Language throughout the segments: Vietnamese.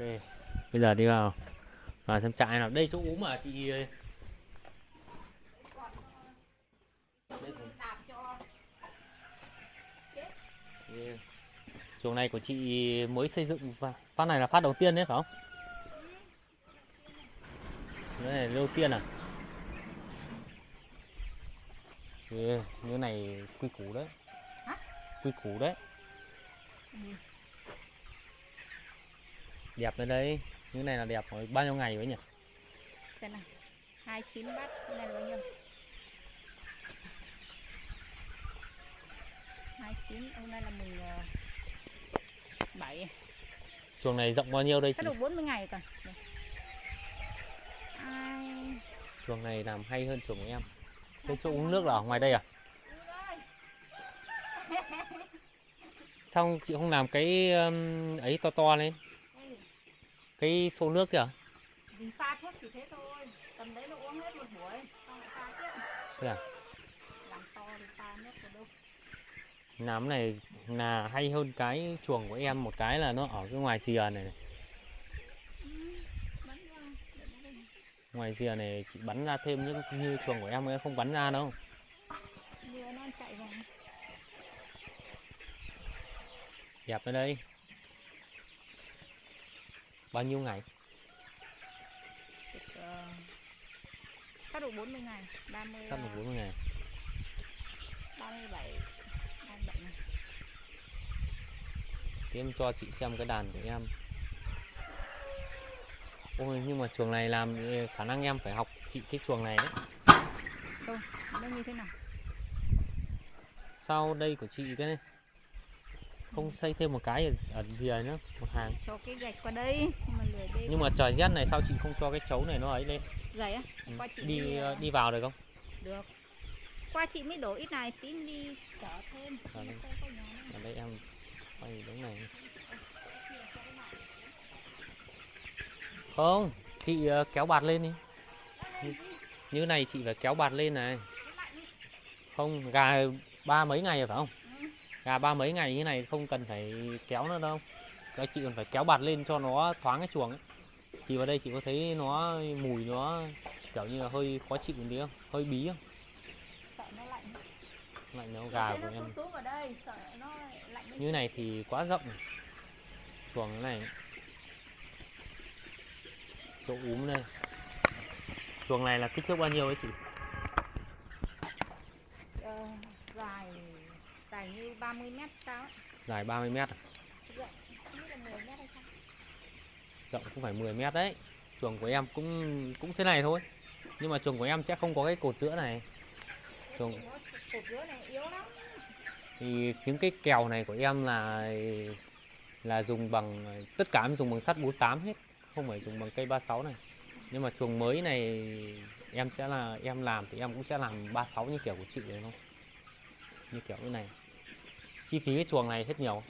Bây giờ đi vào xem trại nào. Đây chỗ úm mà chị. Chuồng này của chị mới xây dựng và phát này là phát đầu tiên đấy phải không? Cái này đầu tiên à? Như này quy củ đấy. Quy củ đấy. Đẹp lên đây. Như này là đẹp rồi. Bao nhiêu ngày vậy nhỉ? Xem nào. 29 bát, cái này là bao nhiêu? 29, hôm nay là mùng 7. Chuồng này rộng bao nhiêu đây chị? Chắc được 40 ngày còn. Ai... Chuồng này làm hay hơn chuồng của em. Cái chỗ uống nước là ở ngoài đây à? Sao chị không làm cái ấy to to lên? Cái xô nước kìa. Vì pha thuốc chỉ thế thôi. Tầm đấy nó uống hết một buổi. Xong lại pha tiếp. Thế à? Làm to thì pha nước vào đâu. Làm này là hay hơn cái chuồng của em một cái là nó ở cái ngoài rìa này. Ngoài rìa này chị bắn ra thêm như chuồng của em ấy không bắn ra đâu. Mưa nó chạy vào. Đẹp ở đây. Bao nhiêu ngày? Sắp được 40 ngày. 30. Sắp được 40 ngày. 37. 37 ngày. Thì em cho chị xem cái đàn của em. Ôi nhưng mà chuồng này làm khả năng em phải học chị cái chuồng này đấy. Không, nó như thế nào? Sau đây của chị cái này không xây thêm một cái ở rìa nữa, một hàng. Cho cái gạch qua đây mà lười bê. Nhưng mà trời rét này sao chị không cho cái chấu này nó ấy lên? Dày á? Qua chị Đi vào được không? Được. Qua chị mới đổ ít này, tí đi chở thêm. Ở đây em quay đúng này. Không, chị kéo bạt lên đi. Như này chị phải kéo bạt lên này. Không, gà ba mấy ngày rồi phải không? Gà ba mấy ngày như này không cần phải kéo nữa đâu. Các chị còn phải kéo bạt lên cho nó thoáng cái chuồng ấy. Chị vào đây chị có thấy nó mùi nó kiểu như là hơi khó chịu tí không? Hơi bí không? Sợ nó lạnh. Lạnh nó gà của em. Ở đây, sợ nó lạnh. Như này thì quá rộng. Chuồng này. Chỗ úm đây. Chuồng này là kích thước bao nhiêu ấy chị? Dài như 30 mét sao ấy. Dài 30 mét à? Rộng, không biết là 10 mét hay sao? Rộng cũng phải 10 mét đấy. Chuồng của em cũng thế này thôi. Nhưng mà chuồng của em sẽ không có cái cột giữa này. Chuồng... Cột giữa này yếu lắm. Thì những cái kèo này của em là dùng bằng tất cả em dùng bằng sắt 48 hết, không phải dùng bằng cây 36 này. Nhưng mà chuồng mới này em làm thì em cũng sẽ làm 36 như kiểu của chị đấy thôi. Như kiểu như này. Chi phí cái chuồng này hết nhiều.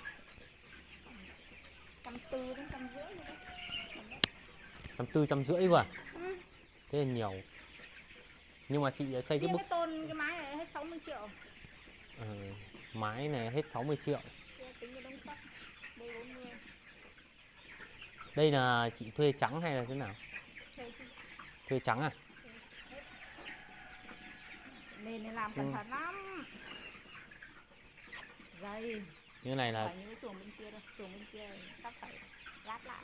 140 đến 150 nữa. 140, 150 cơ à? Thế là nhiều. Nhưng mà chị đã xây cái bức cái mái này hết 60 triệu. Mái này hết 60 triệu. Tính cái đống sắt. Đây 40. Đây là chị thuê trắng hay là thế nào? Thuê trắng à? Nên làm cẩn thận lắm. Dây. Như này là những cái chuồng bên kia đâu, chuồng bên kia sắp phải lát lại.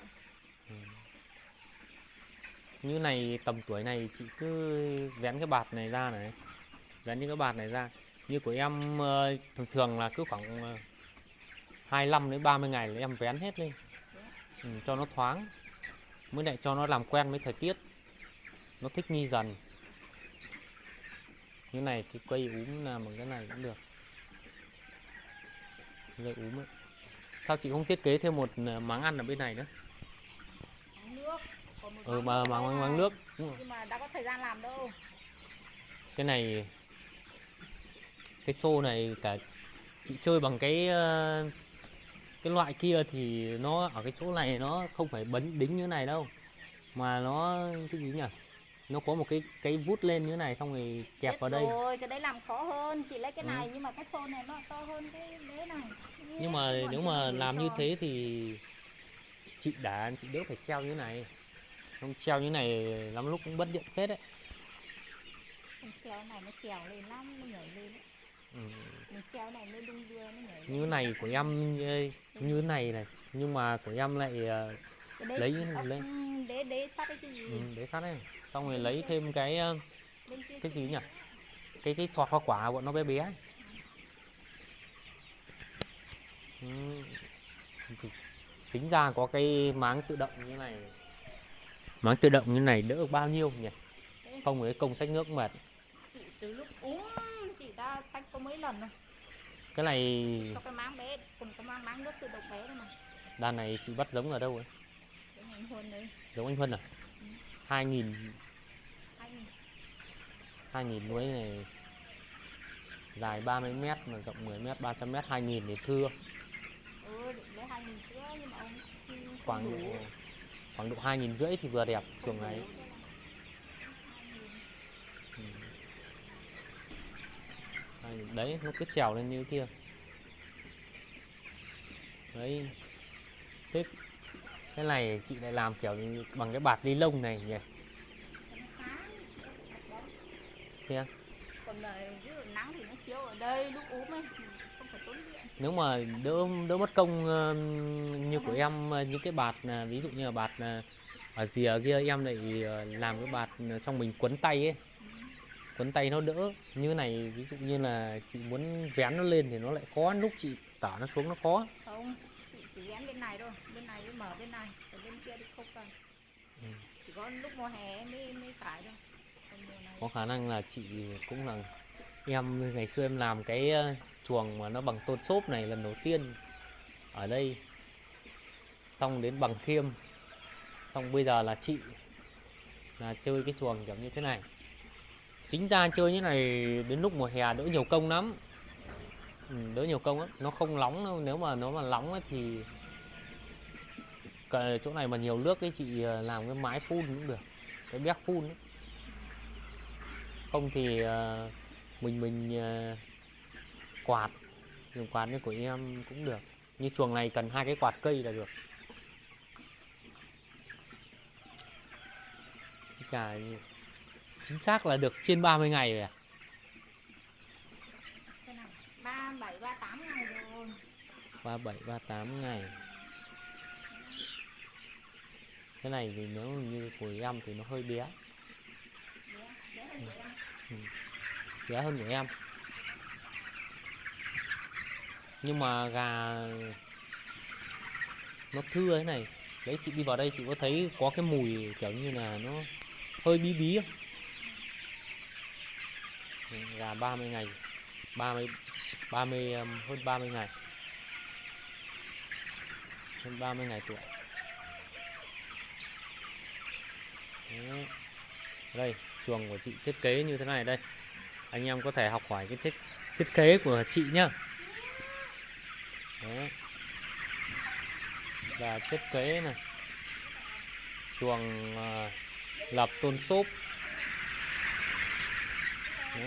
Như này tầm tuổi này chị cứ vén cái bạt này ra này. Vén những cái bạt này ra. Như của em thường thường là cứ khoảng 25 đến 30 ngày là em vén hết lên. Cho nó thoáng. Mới lại cho nó làm quen với thời tiết. Nó thích nghi dần. Như này cái cây úm làm bằng cái này cũng được. Cây úm ấy. Sao chị không thiết kế thêm một máng ăn ở bên này nữa? Máng nước. Nhưng mà đã có thời gian làm đâu. Cái này, cái xô này cả chị chơi bằng cái loại kia thì nó ở cái chỗ này nó không phải đính như thế này đâu, mà nó cái gì nhỉ, nó có một cái vút lên như thế này xong rồi kẹp vào đây. Rồi cái đấy làm khó hơn, chị lấy cái này nhưng mà cái xô này nó to hơn cái đế này. Nhưng mà nếu mà làm như thế thì chị đỡ phải treo như này, không treo như này lắm lúc cũng bất điện phết đấy. Mình treo này nó trèo lên lắm, nó nhảy lên đấy. Ừ. Mình treo này nó đung đưa nó nhảy Như lên. này của em như này này, nhưng mà của em lại lấy Đế sắt đấy chứ gì. để sắt ấy, xong rồi Bên lấy kia- thêm cái Bên kia cái chị gì nhỉ, nhảy. cái sọt hoa quả bọn nó bé bé ấy. Ừ. Thì tính ra có cái máng tự động như này, máng tự động như này đỡ được bao nhiêu nhỉ, không ấy công xách nước mệt. Chị từ lúc uống chị đã xách có mấy lần rồi. Cái này Cho cái máng bé, còn có máng nước tự động bé thôi mà. đàn này chị bắt giống ở đâu ấy? Giống anh Huân đấy. Giống anh Huân à? 2000 2000. 2000 nuôi này, dài 30 m mà rộng 10 m, 300 m, 2000 thì thưa. Định lấy 2000 chữa nhưng mà ông không Khoảng đủ. độ 2.500 thì vừa đẹp chuồng này. Đấy nó cứ trèo lên như kia đấy. Thế cái này chị lại làm kiểu bằng cái bạt ni lông này nhỉ? Thế à? Còn ví dụ nắng thì nó chiếu ở đây lúc úm ấy thì không phải tốn điện. Nếu mà đỡ mất công như của em, những cái bạt ví dụ như là bạt ở rìa kia em lại làm cái bạt trong mình quấn tay ấy, quấn tay nó đỡ. Như này ví dụ như là chị muốn vén nó lên thì nó lại khó, lúc chị tả nó xuống nó khó. Không, chị chỉ vén bên này thôi, bên này mới mở bên này, còn bên kia thì không cần. Chỉ có lúc mùa hè mới phải thôi. Có khả năng là chị cũng là em ngày xưa em làm cái chuồng mà nó bằng tôn xốp này lần đầu tiên ở đây, xong đến bằng khiêm, xong bây giờ là chị là chơi cái chuồng kiểu như thế này. Chính ra chơi như này đến lúc mùa hè đỡ nhiều công lắm. Đỡ nhiều công lắm, nó không nóng đâu. Nếu mà nó mà nóng ấy thì chỗ này mà nhiều nước ấy chị làm cái mái phun cũng được, cái béc phun ấy. Không thì mình quạt, dùng quạt như của em cũng được. Như chuồng này cần 2 cái quạt cây là được. Cả chính xác là được trên 30 ngày rồi à? 37, 38 ngày rồi. 37, 38 ngày. Cái này thì nếu như của em thì nó hơi bé. Bé hơn của em. Nhưng mà gà nó thưa thế này. Đấy, chị đi vào đây chị có thấy có cái mùi kiểu như là nó hơi bí bí không? Gà 30 ngày, 30 hơn 30 ngày. Hơn 30 ngày tuổi. Đấy. Đây, chuồng của chị thiết kế như thế này đây. Anh em có thể học hỏi cái thiết kế của chị nhá. Đấy. Và thiết kế này, chuồng lập tôn xốp. Đấy.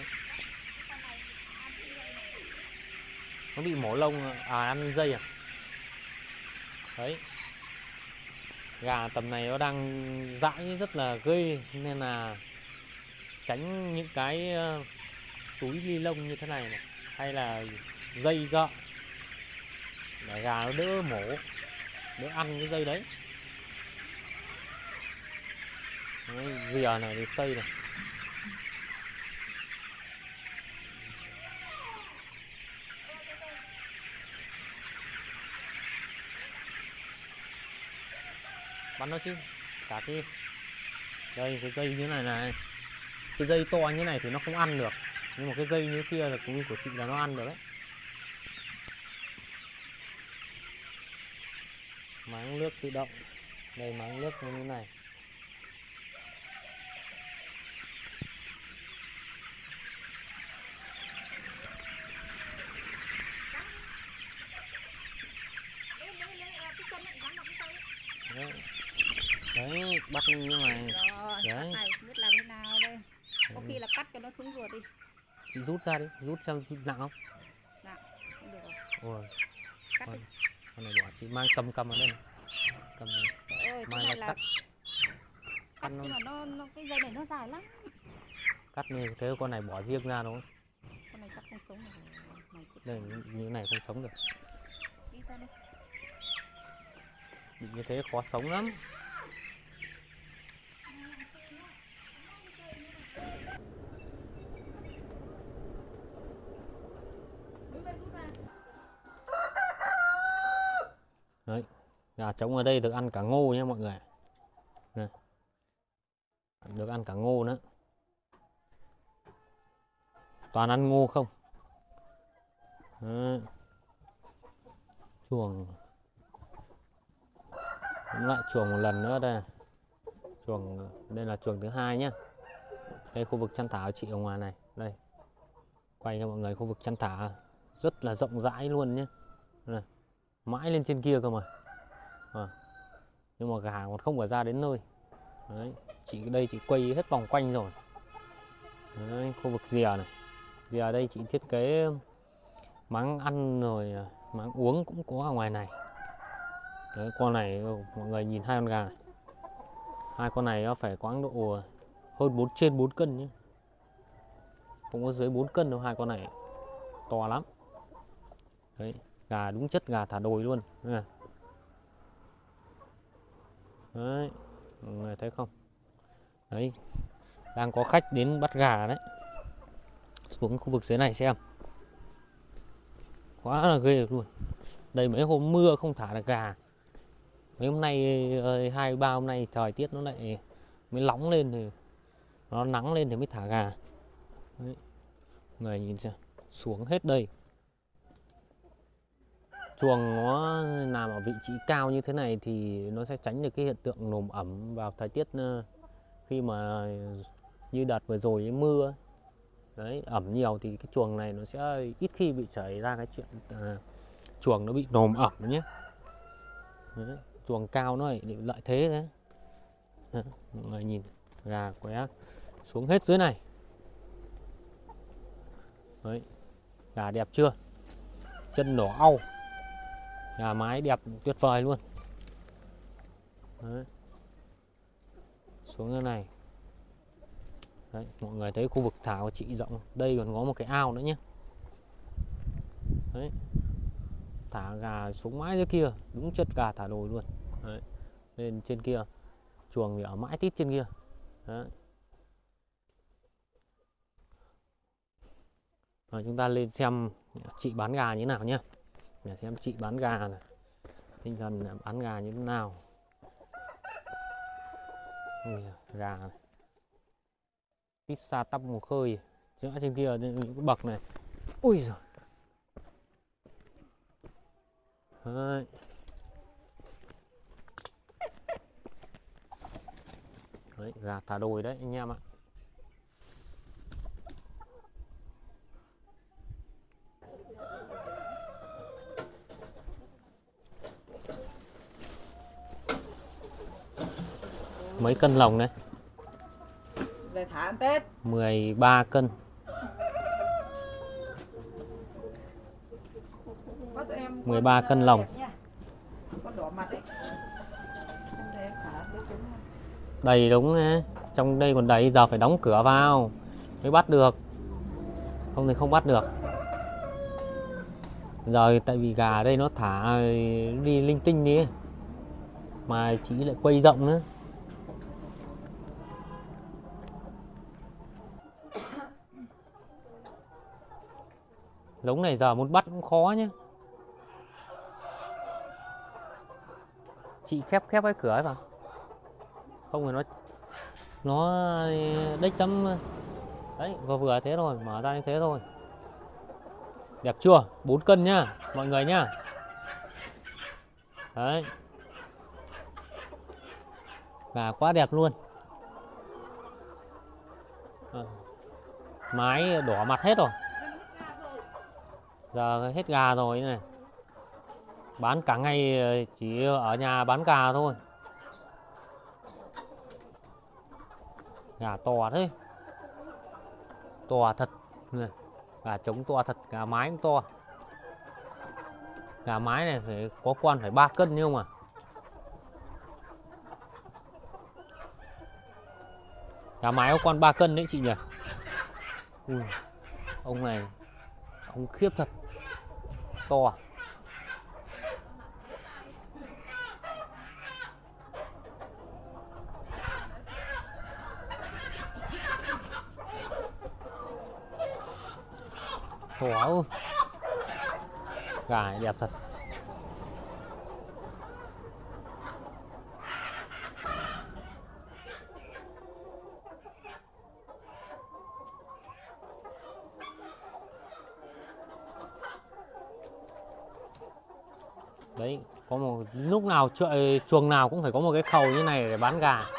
Nó bị mổ lông ăn dây à? Đấy. Gà tầm này nó đang dãi rất là ghê, nên là tránh những cái túi ni lông như thế này này, hay là dây dợ để gà nó đỡ mổ, đỡ ăn cái dây đấy. Đấy, rìa này thì xây này. Bắn nó chứ. Cả cái đây, cái dây như này này, cái dây to như này thì nó không ăn được, nhưng mà cái dây như kia là cũng của chị là nó ăn được đấy. Máng nước tự động. Đây, máng nước như thế này. Đấy. Đấy, bắt như thế này. Rồi, đấy. này biết làm thế nào đây. Có khi là cắt cho nó xuống ruột đi. Chị rút ra đi, rút xem nặng không? Nặng, không được rồi. Ôi, Cắt đi. con này bỏ chị mang cầm ở đây này. cầm Ơi, mai cái này là là cắt cắt nhưng mà nó cái dây này nó dài lắm. cắt như thế con này bỏ riêng ra đúng không? Con này cắt không sống được. Mày chết. Đây như này không sống được. Đi ra đây. Bị như thế khó sống lắm. Đấy, gà trống ở đây được ăn cả ngô nhé mọi người. Này. Được ăn cả ngô nữa. Toàn ăn ngô không. Đấy. Chuồng. Lại chuồng một lần nữa đây. Chuồng đây là chuồng thứ hai nhá. Đây khu vực chăn thả của chị ở ngoài này. Đây. Quay cho mọi người khu vực chăn thả rất là rộng rãi luôn nhé. Này. Mãi lên trên kia cơ mà. Nhưng mà gà còn không phải ra đến nơi. Đấy. Đây chị quay hết vòng quanh rồi. Đấy, khu vực rìa này. Rìa đây chị thiết kế máng ăn rồi máng uống cũng có ở ngoài này. Đấy, con này mọi người nhìn hai con gà này. Hai con này nó phải quãng độ hơn 4 cân nhé. Không có dưới 4 cân đâu, hai con này to lắm. Đấy, gà đúng chất gà thả đồi luôn. Đấy, mọi người thấy không? Đấy, đang có khách đến bắt gà đấy. Xuống khu vực dưới này xem. Quá là ghê luôn. Đây mấy hôm mưa không thả được gà. Mấy hôm nay 2-3 hôm nay thời tiết nó lại mới nóng lên thì nó nắng lên thì mới thả gà. Đấy. Người nhìn xem, xuống hết đây. Chuồng nó nằm ở vị trí cao như thế này thì nó sẽ tránh được cái hiện tượng nồm ẩm vào thời tiết khi mà như đợt vừa rồi ấy, mưa. Đấy, ẩm nhiều thì cái chuồng này nó sẽ ít khi bị xảy ra cái chuyện chuồng nó bị nồm ẩm nhé. Đấy, chuồng cao nó lại lợi thế đấy. Đấy, mọi người nhìn gà qué xuống hết dưới này. Đấy, gà đẹp chưa? Chân nổ au. Gà mái đẹp tuyệt vời luôn. Đấy. Xuống cái này. Đấy, mọi người thấy khu vực thả của chị rộng. Đây còn có một cái ao nữa nhé. Đấy. Thả gà xuống mãi dưới kia. Đúng chất gà thả đồi luôn. Đấy. Lên trên kia. Chuồng thì ở mãi tít trên kia. Đấy. Rồi chúng ta lên xem chị bán gà như thế nào nhé. Để xem chị bán gà này. Tinh thần bán gà như thế nào. Gà này. Pizza tắp mùa khơi. Chứ trên kia những cái bậc này. Ui giời. Đấy. Đấy, gà thả đồi đấy anh em ạ. Mấy cân lồng đấy? Về thả ăn Tết. 13 cân. Bắt cho em 13 cân lồng. con đỏ mặt đấy. Đầy đúng ấy. Trong đây còn đầy, giờ phải đóng cửa vào mới bắt được. Không thì không bắt được. Giờ tại vì gà ở đây nó thả đi linh tinh đi ấy. Mà chị lại quay rộng nữa. Giống này giờ muốn bắt cũng khó nhé. Chị khép cái cửa ấy vào. Không thì nó đếch chấm. Đấy, vừa thế thôi, mở ra như thế thôi. Đẹp chưa? 4 cân nhá, mọi người nhá. Đấy. Gà quá đẹp luôn. Mái đỏ mặt hết rồi. Giờ hết gà rồi này. Bán cả ngày chỉ ở nhà bán gà thôi. Gà to thế. To thật. Gà trống to thật, gà mái cũng to. Gà mái này phải có con phải 3 cân nhưng mà. Gà mái có con 3 cân đấy chị nhỉ. Ui, ông này ông khiếp thật, to. Wow, gà này đẹp thật. Đấy, có một lúc nào chuồng nào cũng phải có một cái khẩu như này để bán gà.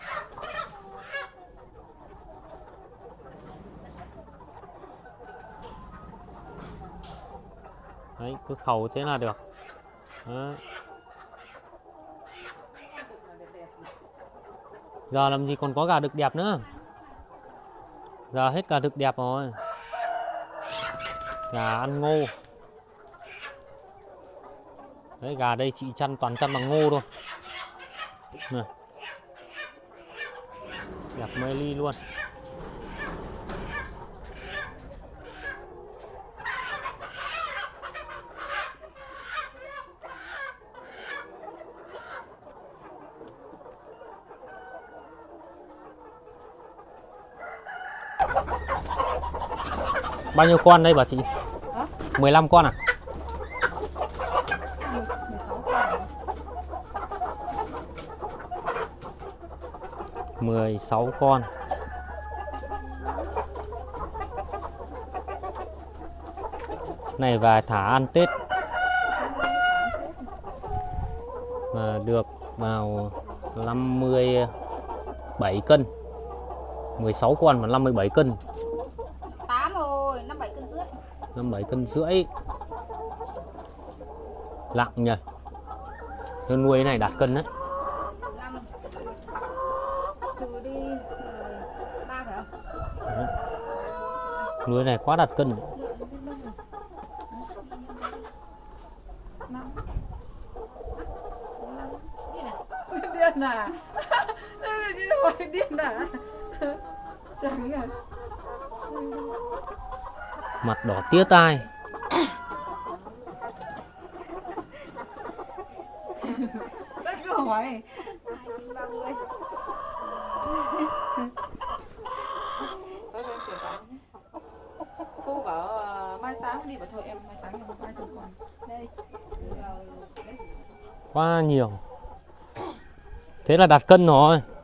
Đấy, cứ khẩu thế là được. Đấy. Giờ làm gì còn có gà đực đẹp nữa. Giờ hết gà đực đẹp rồi. Gà ăn ngô. Đấy, gà đây chị chăn toàn chăn bằng ngô thôi. Này. Đẹp mê ly luôn. Bao nhiêu con đây bà chị? Hả? 15 con à? 16 con. Này và thả ăn Tết mà được vào 57 cân. 16 con mà 57 cân. 8 rồi, 57 cân rưỡi. 57 cân rưỡi. Nặng nhỉ. Tôi nuôi cái này đạt cân đấy. 5 trừ đi 3 phải không? Đấy. Nuôi này quá đạt cân. Điên à? Điên à? Chẳng à? Mặt đỏ tía tai. Tất cứ hỏi 30. Cô bảo mai sáng đi, bảo thôi em mai sáng em có 200 con. Đây. Quá nhiều. Thế là đạt cân rồi.